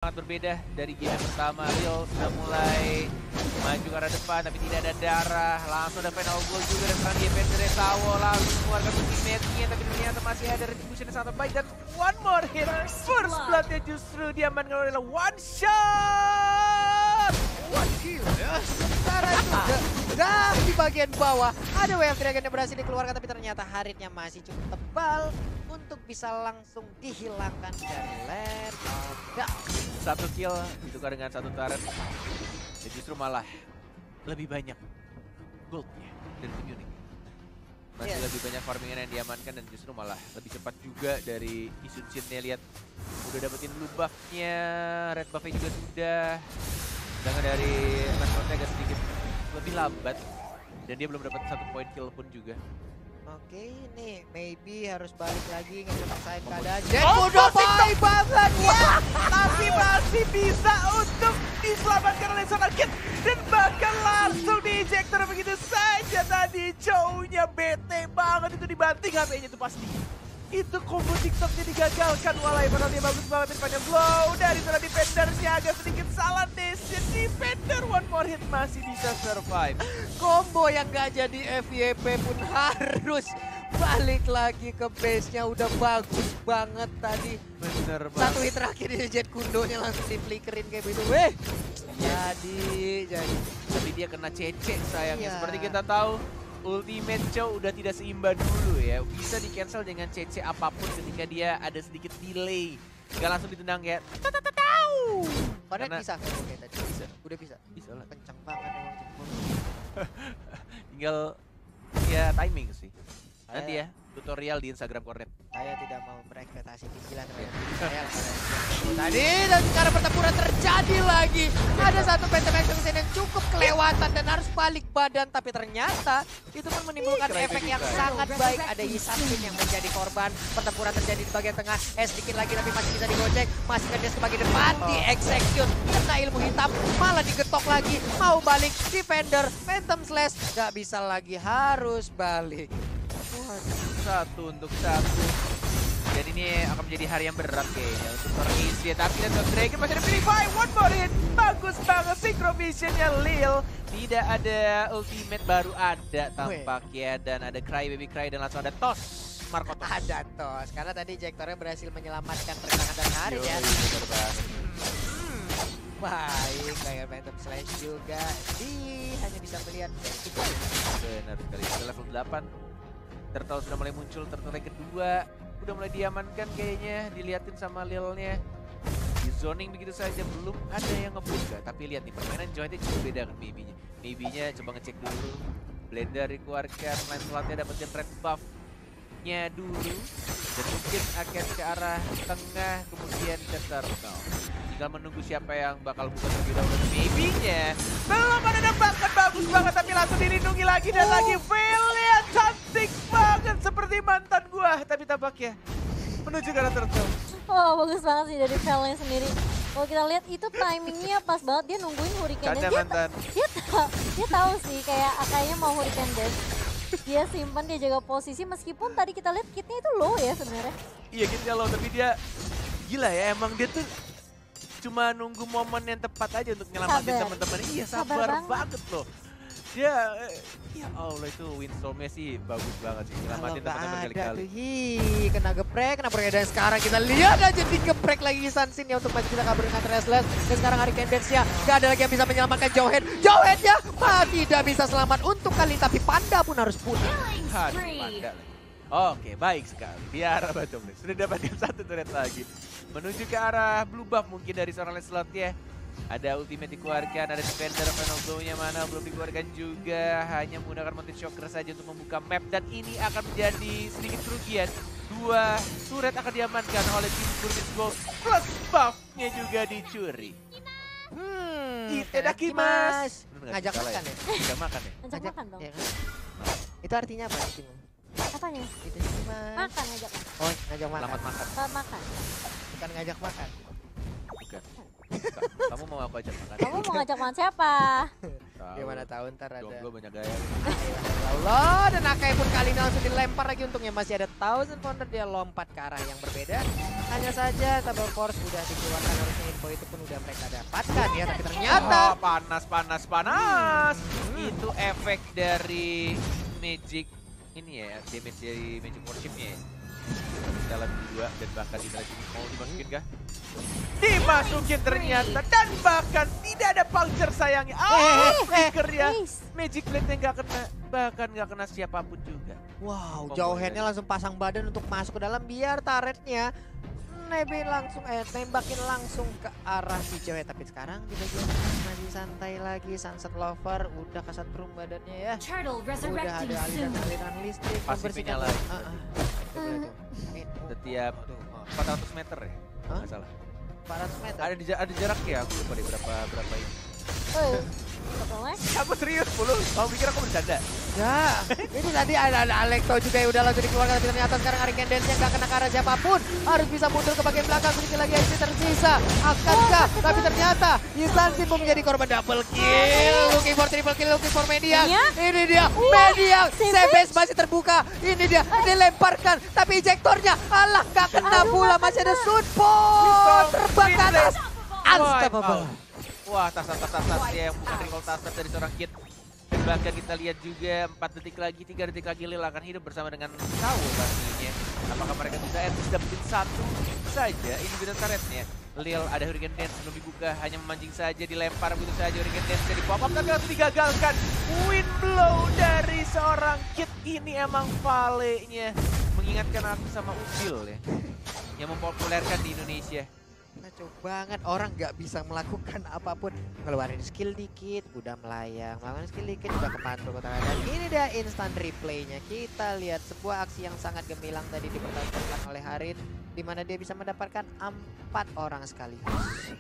sangat berbeda dari game yang pertama. Lil sudah mulai maju ke arah depan tapi tidak ada darah. Langsung ada final goal juga dan sekarang defender Sawo langsung mengeluarkan ultimate-nya tapi ternyata masih ada retribution yang sangat baik dan one more hit. First blood-nya justru diamankan oleh one shot. One kill ya. Sementara itu di bagian bawah ada Wave Dragon yang berhasil dikeluarkan tapi ternyata Haritnya masih cukup tebal untuk bisa langsung dihilangkan dari Land of Dawn. Satu kill ditukar dengan satu turret. Dan justru malah lebih banyak goldnya dari tim Unique. Masih lebih banyak farmingan yang diamankan dan justru malah lebih cepat juga dari Isun-Shin-nya. Lihat udah dapetin blue buff-nya, red buff-nya juga sudah. Sedangkan dari Manfrednya agak sedikit lebih lambat dan dia belum dapat satu point kill pun juga. Oke, ini maybe harus balik lagi ngerasain keadaan. Jet udah baik banget ya, tapi masih bisa untuk diselamatkan oleh seorang Kid dan bahkan langsung di-ejector begitu saja. Tadi Chow-nya bete banget itu dibanting HP-nya itu pasti. Itu combo TikToknya digagalkan Walai, padahal dia bagus banget depannya blow dari seorang defendersnya agak sedikit salah decision. Defender one more hit masih bisa survive. Combo yang gak jadi FYP pun harus balik lagi ke base-nya. Udah bagus banget tadi. Bener banget. Satu hit terakhir di Jet Kundonya langsung di-flickerin kayak begitu. Weh, jadi. Tapi dia kena cece sayangnya. Iya. Seperti kita tahu, Ultimate Chow udah tidak seimbang dulu ya. Bisa di-cancel dengan CC apapun ketika dia ada sedikit delay. Gak langsung ditendang kayak tahu. Karena bisa kayak tadi. Bisa. Udah bisa. Bisa lah. Kencang banget emang jempol. Tinggal ya timing sih. Nanti ya tutorial di Instagram Kornet. Saya tidak mau berekspektasi tinggilah saya tadi dan sekarang pertempuran terjadi lagi. Ada satu Phantom Extraction yang cukup kelewatan dan harus balik badan, tapi ternyata itu pun menimbulkan efek yang sangat baik. Ada Yisasin yang menjadi korban. Pertempuran terjadi di bagian tengah. Sedikit lagi tapi masih bisa digocek. Masih ngedes ke bagian depan, di-execute. Kena ilmu hitam, malah digetok lagi. Mau balik, defender, Phantom Slash. Gak bisa lagi, harus balik. Satu untuk satu. Dan ini akan menjadi hari yang berat kayaknya untuk Torresia. Tapi dan Dragon masih ada Purify. One more hit. Bagus banget Synchro Vision-nya Lil. Tidak ada ultimate, baru ada tampaknya. Dan ada Cry Baby Cry dan langsung ada Toss. Marco Toss. Ada Toss. Karena tadi Jektornya berhasil menyelamatkan rekangan dan Harit ya. Baik, kayak Phantom Slash juga. Hanya bisa melihat. Benar sekali. Sudah level 8. Turtle sudah mulai muncul, turtle yang kedua udah mulai diamankan kayaknya, diliatin sama Lilnya. Di zoning begitu saja, belum ada yang ngebuka. Tapi lihat nih, permainan Joy-nya cukup beda kan Maybe-nya. Maybe-nya coba ngecek dulu. Blender dikeluarkan, Lancelot-nya dapetin red buff-nya dulu. Dan mungkin akan ke arah tengah, kemudian ke turtle. Tinggal menunggu siapa yang bakal buka terlebih dahulu. Maybe-nya belum ada tembakan, bagus banget tapi langsung dilindungi lagi dan lagi. Velia cantik banget seperti mantan gua, tapi tampaknya menuju ke arah turtle. Oh, bagus banget sih dari Velnya sendiri. Kalau kita lihat itu timingnya pas banget, dia nungguin Hurricane dan dia tahu sih kayak kayaknya mau Hurricane Dash. Dia simpan, dia jaga posisi meskipun tadi kita lihat kitnya itu low ya sebenarnya. Iya kitnya low, tapi dia gila ya, emang dia tuh cuma nunggu momen yang tepat aja untuk nyelamatin teman-temannya. Iya sabar banget loh. Dia ya Allah itu windstormnya sih bagus banget sih, nyelamatin teman-teman kali-kali. Kena geprek, dan sekarang kita lihat aja digeprek lagi Sansin ya untuk masih bisa kabur dengan Restless. Dan sekarang Hurricane Dance-nya gak ada lagi yang bisa menyelamatkan Jowhead. Jowhead-nya tidak bisa selamat untuk kali, tapi Panda pun harus punah. Panda. Oke, baik sekali. Di arah bottom lane. Sudah dapatkan satu turret lagi. Menuju ke arah blue buff mungkin dari seorang Lancelot ya. Ada ultimate dikeluarkan, ada defender final blow-nya mana belum dikeluarkan juga. Hanya menggunakan Mountain Shocker saja untuk membuka map. Dan ini akan menjadi sedikit kerugian. Dua turret akan diamankan oleh tim Burnis Gold. Plus buff-nya juga dicuri. Itadakimasu. Ngajak makan ya? Ngajak makan ya? Ngajak makan dong. Ya kan? Itu artinya apa sih? Apanya? Itadakimasu. Makan ngajak. Oh, ngajak makan. Selamat makan. Selamat makan. Bukan ngajak makan. Bukan. Kamu mau aku ajak makan? Kamu mau ngajak makan siapa? Gimana tahu ntar ada. Jomblo banyak gaya. Allah, dan Akai pun kali ini langsung dilempar lagi. Untungnya masih ada Thousand Pounder, dia lompat ke arah yang berbeda. Hanya saja Tabor Force udah dikeluarkan, harusnya info itu pun udah mereka dapatkan ya. Tapi ternyata panas. Itu efek dari Magic ini ya, damage dari Magic Worship-nya ya. Dalam 2 dan bahkan di sini mau dimasukin kah? Dimasukin ternyata, dan bahkan tidak ada puncture sayangnya. Flicker ya. Magic Blade-nya nggak kena, bahkan nggak kena siapapun juga. wow, jauh handnya langsung pasang badan untuk masuk ke dalam biar turretnya nembakin langsung ke arah si cewek. Tapi sekarang di bagian masih santai lagi. Sunset Lover udah kesetrum badannya ya. Udah ada aliran listrik. Pasifnya lagi. Setiap 400 meter ya? Nggak salah. 400 meter. Ada jarak ya, aku lupa deh berapa ini. Aku serius, kamu pikir aku bercanda? Ya, ini tadi ada Alekto juga yang udah langsung dikeluarkan. Tapi ternyata sekarang Hurricane Dance-nya nggak kena ke arah siapapun. Harus bisa mundur ke bagian belakang, sedikit lagi HP tersisa. Akankah? Tapi ternyata Ysansin pun menjadi korban double kill. Looking for triple kill, looking for Mediang. Ini dia, Mediang. Sebes masih terbuka. Ini dia, dilemparkan. Tapi ejektornya, alah nggak kena pula. Masih ada Sunpon. Terbang ke atas. Unstoppable. Wah, tas ya, yang bukan recall tas dari seorang Kid. Dan bahkan kita lihat juga 4 detik lagi, 3 detik lagi Lil akan hidup bersama dengan Sao pastinya. Apakah mereka bisa dapetin satu saja individual turretnya? Lil ada Hurricane Dance belum dibuka, hanya memancing saja, dilempar begitu saja Hurricane Dance jadi pop up, tapi langsung digagalkan. Wind blow dari seorang Kid ini emang Vale-nya mengingatkan aku sama Ubil ya, yang mempopulerkan di Indonesia. Kacau banget, orang nggak bisa melakukan apapun. Ngeluarin skill dikit udah melayang, melakukan skill dikit udah kepantul ke tangan. Dan ini dia instant replaynya. Kita lihat sebuah aksi yang sangat gemilang tadi dipertontonkan oleh Harin, di mana dia bisa mendapatkan 4 orang sekaligus.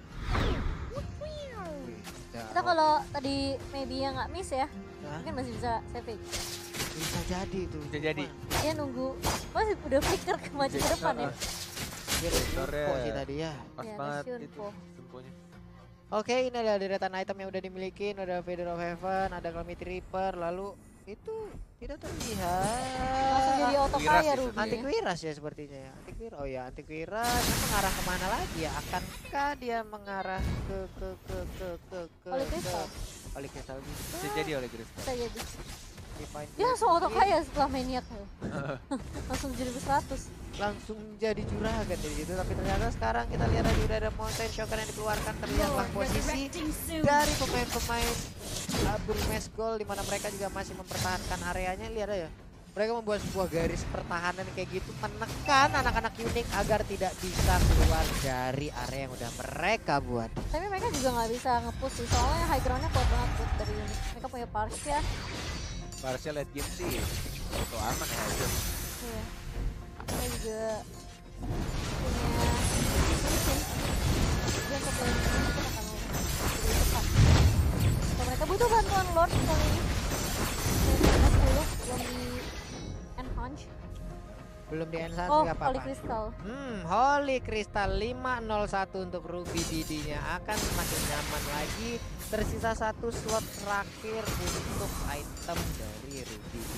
Kita kalau tadi maybe yang nggak miss ya, mungkin masih bisa savage. Bisa jadi tuh. Bisa jadi. Dia nunggu, masih udah flicker ke maju ke depan ya. Dia Sunpo sih tadi ya. Pas Ya, banget Sunpo. itu Sunponya. Oke, ini adalah deretan item yang udah dimiliki. Ada Vader of Heaven, ada Calamity Reaper, lalu itu tidak terlihat. Langsung jadi auto Wiras kaya ya, Ruby. Antiquiras ya sepertinya ya. Antiquiras, oh ya Antiquiras mengarah kemana lagi ya? Akankah dia mengarah ke Oleh Crystal. Oleh Crystal Bisa jadi oleh Grace. Bisa jadi. Divine Dia langsung auto Blade kaya setelah Maniac. Langsung jadi 100. langsung jadi juragan dari situ. Tapi ternyata sekarang kita lihat lagi udah ada Mountain Shocker yang dikeluarkan. Terlihatlah posisi dari pemain-pemain Burmese Gold, di mana mereka juga masih mempertahankan areanya. Lihat aja, mereka membuat sebuah garis pertahanan kayak gitu, menekan anak-anak unik agar tidak bisa keluar dari area yang udah mereka buat. Tapi mereka juga nggak bisa nge-push sih, soalnya high ground-nya kuat banget buat dari unit. Mereka punya Parsia. Parsia late game sih auto aman ya itu. Iya. Mereka juga punya mesin. Dia untuk yang itu akan lebih cepat. So, mereka butuh bantuan Lord kali ini. Dan 10 belum di enhance. Belum di N1 Oh, nggak apa-apa. Holy Crystal. Holy Crystal 501 untuk Ruby DD-nya akan semakin nyaman lagi. Tersisa 1 slot terakhir untuk item dari Ruby DD.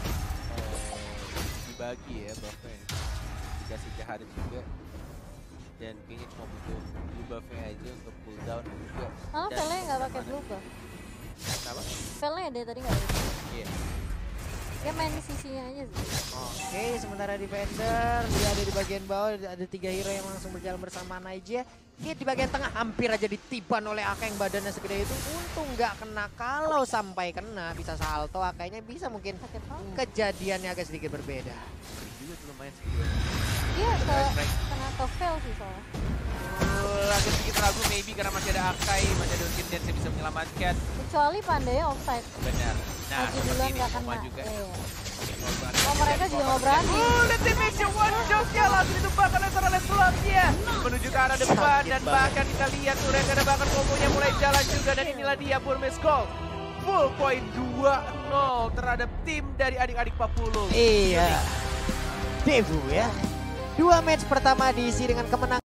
Dibagi ya buffnya, dikasih ke Haris juga, dan kayaknya cuma butuh blue buffnya aja untuk cooldown juga. Malah Dan Vele nggak pakai blue buff. Kenapa? Vele dia tadi nggak ada. Iya. Dia main di sisinya aja sih. Oke, sementara defender dia ada di bagian bawah, ada 3 hero yang langsung berjalan bersama Naija. Hit di bagian tengah hampir aja ditiban oleh Aka yang badannya segede itu. Untung nggak kena, kalau sampai kena bisa salto. Akanya bisa mungkin kejadiannya agak sedikit berbeda. Juga tuh lumayan sih. Dia kena ke fail sih soalnya. Agak sedikit ragu maybe karena masih ada Akai, masih ada Urkin Dance yang bisa menyelamatkan. Kecuali Pandanya offside. Benar. Nah, Maju seperti duluan ini nggak Oma kena. juga. Iya. Oh, mereka juga nggak berani. Lihat damage-nya, one shot-nya langsung ditumbangkan oleh slotnya menuju ke arah depan. Dan bahkan kita lihat tuh ada bahkan kombonya mulai jalan juga. Dan inilah dia Burmese Gold. Full point 2-0 terhadap tim dari adik-adik Papulu. Iya. Devu ya. 2 match pertama diisi dengan kemenangan.